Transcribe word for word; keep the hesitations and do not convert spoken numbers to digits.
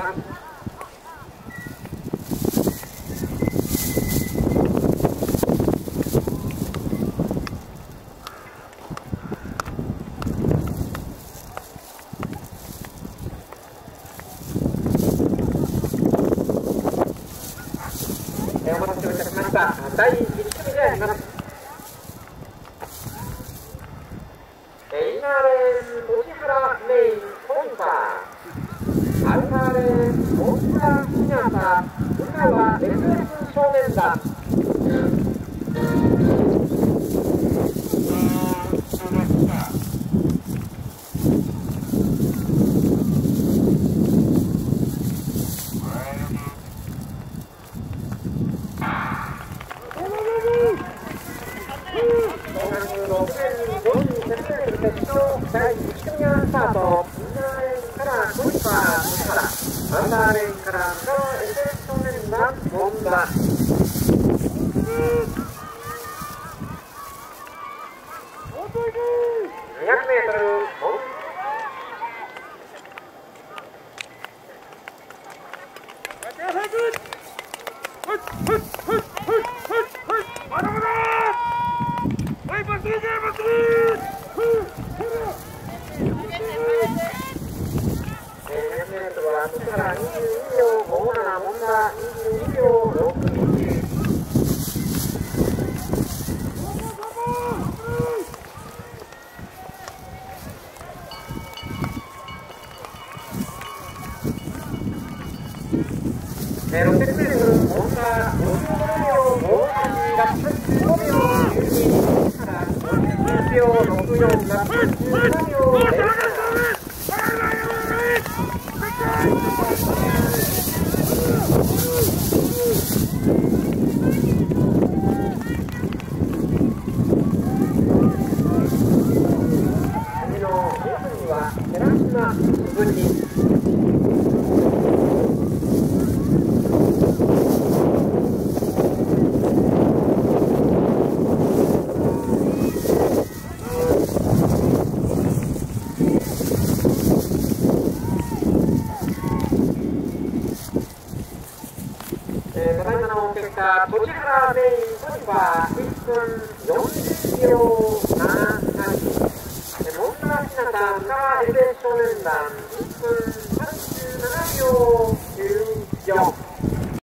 ます。お待たせいたしました。だいいち組であります。インナーレーン、栃原メイン、ポインター。アウターレーン、大塚ひなた、浦和 エスエス 少年団。だいいち組がスタート。インナーレーンからポインター、栃原。アウターレーンから浦和 エスエス 少年団、本田。にひゃくメートル、は栃原にじゅうにびょうごじゅうなな、本田にじゅうにびょうろくいち。ろっぴゃくメートル、本田ごじゅうごびょうごじゅうはち、ラップじゅうごびょうじゅうに、からごじゅうびょうろくじゅうよん、ラップじゅうななびょうゼロなな。次のにふんには寺島鈴木。ただいまの結果、栃原メイントリバーいっぷんよんじゅうびょうななはち、モンターひなた浦和 エスエス 少年団いっぷんさんじゅうななびょうきゅうよん。